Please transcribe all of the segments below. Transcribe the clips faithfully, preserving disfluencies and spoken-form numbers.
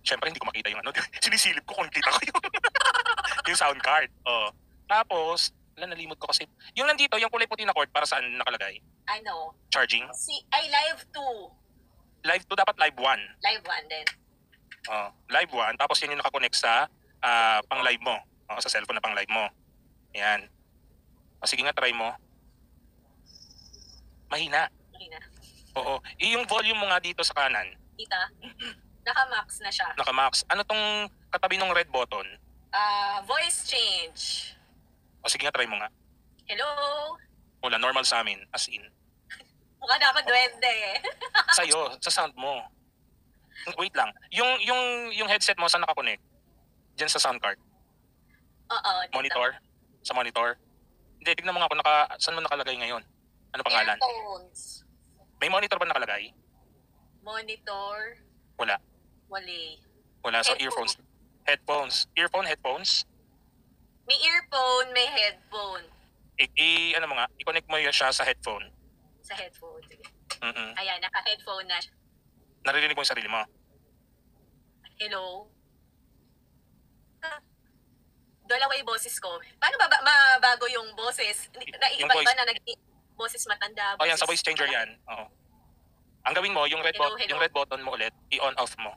Siyempre hindi ko makita yung ano, sinisilip ko kung kita ko yung, yung sound card. Oh. Tapos, wala, nalimot ko kasi. Yung nandito, yung kulay puti na cord, para saan nakalagay? Ano? Charging? Si, ay, live two. Live two, dapat live one. Live one din. Oh, live one, tapos yun yung nakakonect sa uh, pang live mo. Oh, sa cellphone na pang live mo. Ayan. O, sige nga, try mo. Mahina. Mahina. Oo. E, yung volume mo nga dito sa kanan. Kita? Naka-max na siya. Naka-max. Ano tong katabi ng red button? Ah, uh, voice change. O sige nga, try mo nga. Hello? Wala, normal sa amin, as in. Mukha na ako duwende. Sa'yo, sa sound mo. Wait lang. Yung yung yung headset mo, saan nakakonect? Diyan sa sound card? Oo. Monitor? Sa monitor? Hindi, tignan mo nga kung naka, saan mo nakalagay ngayon. Ano pangalan? Earphones. May monitor ba nakalagay? Monitor. Wala. Wali. Wala. So Headphone. earphones. Headphones. Earphone, headphones? May earphone, may headphone. I, i ano mo nga, i-connect mo yun siya sa headphone. Sa headphone. Mm -mm. Ayan, naka-headphone na. Naririnig mo yung sarili mo? Hello? Dalawa yung boses ko. Paano ba, ba mabago yung boses? Naiiba-iba na naging boses matanda. Boses, oh, yan, sa voice changer yan. Oo. Ang gawin mo, yung red, hello, hello. yung red button mo ulit, i-on off mo.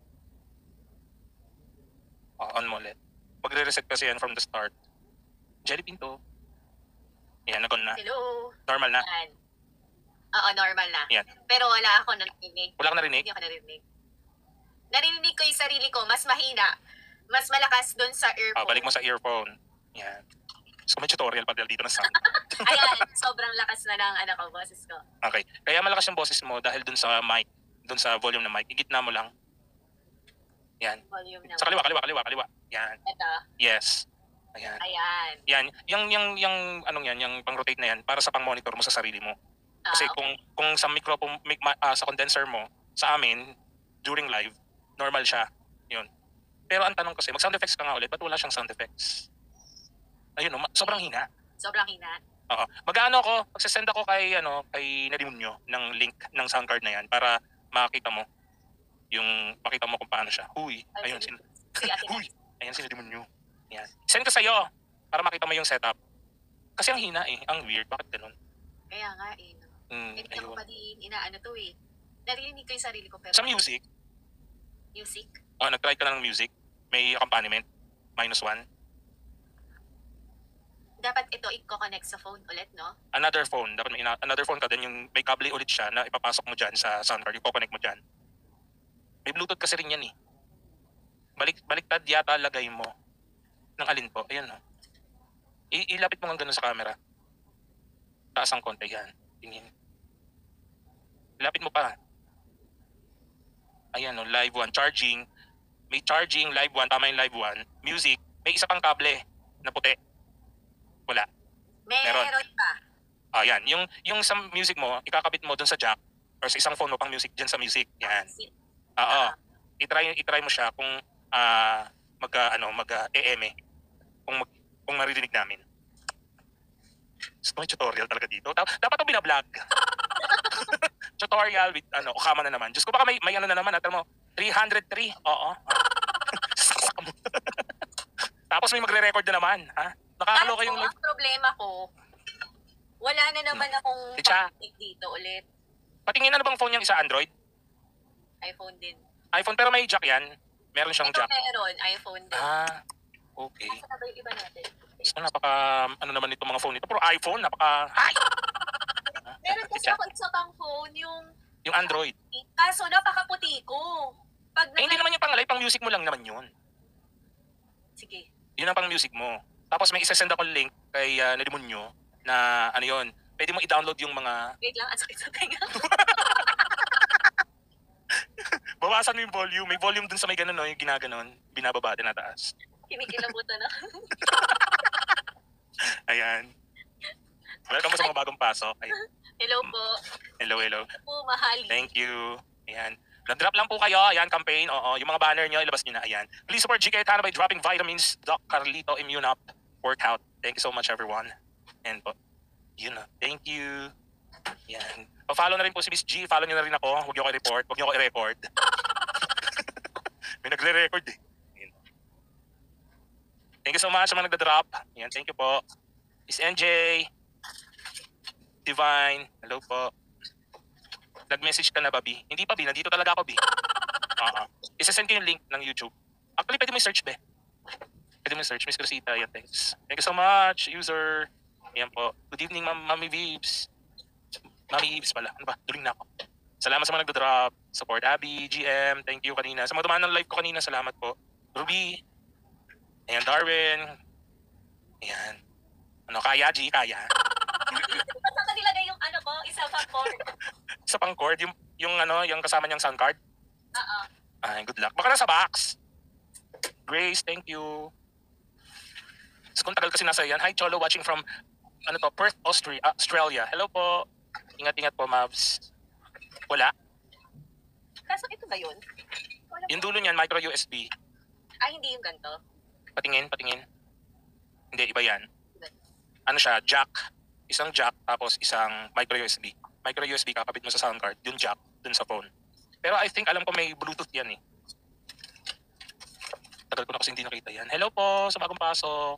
Oh, on mo ulit. Magre-reset kasi yan from the start. Jelly Pinto. Yan, nag-on na. Hello? Normal na? Yan. Oo, normal na. Yan. Pero wala ako narinig. Wala ka narinig? Hindi ako narinig. Narinig ko yung sarili ko, mas mahina. Mas malakas dun sa earphone. Oh, balik mo sa earphone. Yan. So may tutorial pa dito na sound. Ayan, sobrang lakas na ng ano ko, boses ko. Okay. Kaya malakas yung boses mo dahil dun sa mic, dun sa volume ng mic. Igitna mo lang. Yan. Volume na. Sa kaliwa, kaliwa, kaliwa, kaliwa. Yan. Ito. Yes. Ayan. Ayan. Yan. Yung, yung, yung, anong yan, yung pang-rotate na yan, para sa pang-monitor mo sa sarili mo. Kasi ah, okay. kung kung sa microphone, mic, uh, sa condenser mo, sa amin, during live, normal siya. Yun. Pero ang tanong kasi, mag-sound effects ka nga ulit, ba't wala siyang sound effects? Ayun, no, sobrang hina. Sobrang hina. Oo. Mag-ano ako, magsasend ako kay, ano, kay Nadimunyo ng link ng sound card na yan para makita mo yung, makita mo kung paano siya. Huy, ayun, sin Huy, ayun si Nadimunyo. Yan. Send ko sa'yo para makita mo yung setup. Kasi ang hina eh, ang weird, bakit ganun? Kaya nga eh, no? Mm, eh, ako pa din inaano to eh. Narinig ko yung sarili ko pero... Sa music? Music? Oh, nag-try ka na ng music? May accompaniment? Minus one? Dapat ito i-connect sa phone ulit, no? Another phone. Dapat may another phone ka din yung may kable ulit siya na ipapasok mo dyan sa sound card. I-connect mo dyan. May Bluetooth kasi rin yan eh. Balik, baliktad yata lagay mo. Ng alin po? Ayun no. I ilapit mo nga ganun sa camera. Taas ang konti yan. Tingin. Ilapit mo pa. Ayan no, live one. Charging. May charging, live one. Tama yung live one. Music. May isa pang kable na puti. Wala. Meron, Meron pa. Ah, yan. Yung, yung sa music mo, ikakabit mo dun sa jack or sa isang phone mo pang music dyan sa music. Yan. Oo. I-try, i-try mo siya kung uh, mag, uh, ano, mag-E M uh, kung, mag, kung maririnig namin. So, may tutorial talaga dito. Dapat ito binablog. Tutorial with, ano, kama na naman. Diyos ko, baka may, may ano na naman. Atal mo, three hundred three. Oo. Tapos may magre-record na naman. Ha? Nakakaloka yung... Ang problema ko, wala na naman akong pag-take dito ulit. Patingin, ano bang phone yung isa? Android? iPhone din. iPhone, pero may jack yan? Meron siyang ito jack? Meron, iPhone din. Ah, okay. Nasa na ba yung iba natin? So, napaka, ano naman itong mga phone ito? Puro iPhone, napaka... Hi! Meron kasi ako isa pang phone, yung... Yung Android. Kaso, napakaputi ko. Pag eh, hindi naman yung pangalay, pang music mo lang naman yun. Sige. Yun ang pang music mo. Tapos may isa-send ako link kay uh, Nadimunyo na ano yun, pwede mo i-download yung mga... Wait lang, ang sakit sa tenga. Bawasan mo yung volume. May volume dun sa may ganun, no? Yung ginaganon. Binababa din na taas. Kinikilabutan na. Ayan. Welcome mo sa mga bagong pasok. Ayan. Hello po. Hello, hello. Hello po, mahali. Thank you. Ayan. Nag-drop lang po kayo. Ayan, campaign. Oo, yung mga banner nyo, ilabas nyo na. Ayan. Please support G K Tana by dropping vitamins. Doc Carlito Immune Up Workout. Thank you so much, everyone. And po. Yun na. Thank you. Ayan. Pa-follow na rin po si Miss G. Follow nyo na rin ako. Huwag nyo ko i-report. Huwag nyo ko i-record. May nag nagre-record eh. Ayan. Thank you so much sa mga nagda-drop. Ayan, thank you po. Is N J, Divine, hello po. Nag-message ka na ba, B? Hindi pa, B. Nandito talaga ako, B. Oo. Isa-send ko yung link ng YouTube. Actually, pwede mo i-search, B. Pwede mo i-search. Miss Crisita, yan, thanks. Thank you so much, user. Ayan po. Good evening, Ma'am Mami Vibes. Mami Vibes pala. Ano ba? Duling na ako. Salamat sa mga nagda-drop. Support Abby, G M, thank you kanina. Sa mga dumaan ng live ko kanina, salamat po. Ruby. Ayan, Darwin. Ayan. Ano, kaya, G, kaya. Saan ka nilagay yung ano ko? Isa pang cord. Sa pang cord, yung, yung ano, yung kasama niyang sound card. Oo. Ay, good luck. Baka nasa box. Grace, thank you. So, kung tagal kasi nasa yan. Hi, Cholo, watching from, ano to, Perth, Austria. Australia. Hello po. Ingat-ingat po, Mavs. Wala. Kaso ito ba yun? Wala Yung po. dulo niyan, micro U S B. Ay, hindi yung ganito. Patingin, patingin. Hindi, iba yan. Ano siya, jack. Isang jack, tapos isang micro U S B. Micro U S B, kakabit mo sa sound card. Yung jack, dun sa phone. Pero I think, alam ko may Bluetooth yan eh. Tagal ko na kasi hindi nakita yan. Hello po, sa bagong pasok.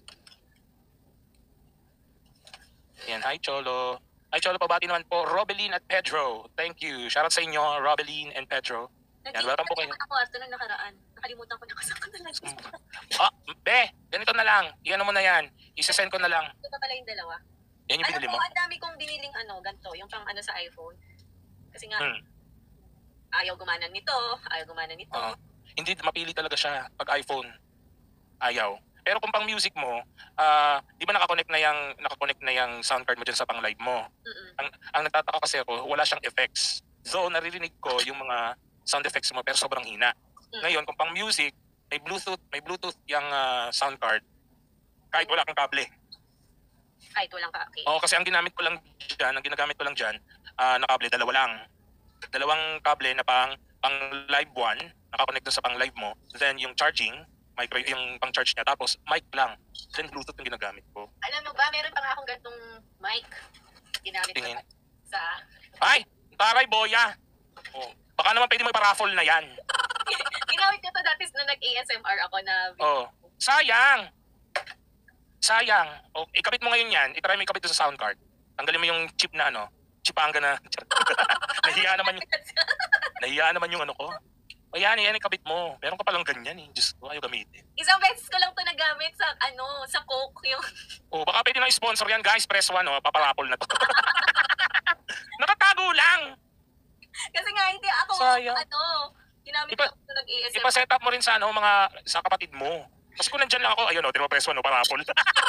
Yan, hi Cholo. Hi Cholo, pabati naman po. Robelin at Pedro. Thank you. Shoutout sa inyo, Robelin and Pedro. Yan, welcome po kayo. Ako kwarto nung nakaraan. Nakalimutan ko na kasama na lang. Ah, be, ganito na lang. Iyan mo na yan. Isasend ko na lang. Ito pa pala yung dalawa. Yan yung Alam binili mo, mo. ang dami kong biniling ano, ganito, yung pang ano sa iPhone. Kasi nga, Hmm. ayaw gumana nito, ayaw gumana nito. Oo. Hindi, mapili talaga siya pag iPhone. Ayaw. Pero kung pang music mo, ah, di ba nakakonect na yung nakakonect na yung sound card mo dyan sa pang live mo? Mm-mm. Ang, ang nagtataka kasi ako, wala siyang effects. So, naririnig ko yung mga sound effects mo pero sobrang hina. Mm. Ngayon, kung pang music, may Bluetooth, may Bluetooth yung ah, sound card. Kahit wala kang kable. Kahit walang ka, okay. Oo, kasi ang ginamit ko lang dyan, ang ginagamit ko lang dyan, ah, na kable, dalawa lang. Dalawang kable na pang pang live one, nakakonect dun sa pang live mo. Then yung charging, micro, yung pang charge niya. Tapos mic lang. Then Bluetooth yung ginagamit ko. Alam mo ba, meron pa nga akong gantong mic. Ginamit ko Tingin. sa... Ay! Taray, boya! Oh, baka naman pwede mo iparaffle na yan. Ginamit ko to dati na nag-A S M R ako na... Oh, sayang! Sayang. Oh, ikabit mo ngayon yan. Itry mo ikabit doon sa sound card. Tanggalin mo yung chip na ano. Chipanga na. Nahiya naman yung... Nahiya naman yung ano ko. O yan, yan, ikabit mo. Meron ka palang ganyan eh. Diyos ko, ayaw gamitin. Isang beses ko lang to nagamit sa ano, sa Coke yung... Oh, baka pwede na sponsor yan, guys. Press one, oh. Paparapol na to. Nakatago lang. Kasi nga hindi ako, Sayang. ano, ginamit Ipa- ko to nag-A S M R. Ipa-set up mo rin sa ano, mga sa kapatid mo. Kasi kung nandyan lang ako, ayun, oh, di ba press one, oh, parapol.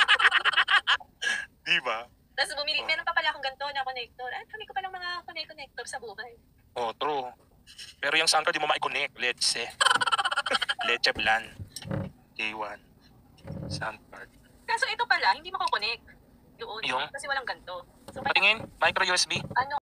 Di ba? Tapos bumili, Oh. meron pa pala akong ganito na connector. Ay, kami ko palang mga connect-connector sa buhay. Oh, true. Pero yung sound card, di mo ma-connect. Let's say. Leche Blan. Day one. Sound card. Kaso ito pala, hindi mako-connect. Doon. Yung? Kasi walang ganito. So, Patingin, micro U S B. ano,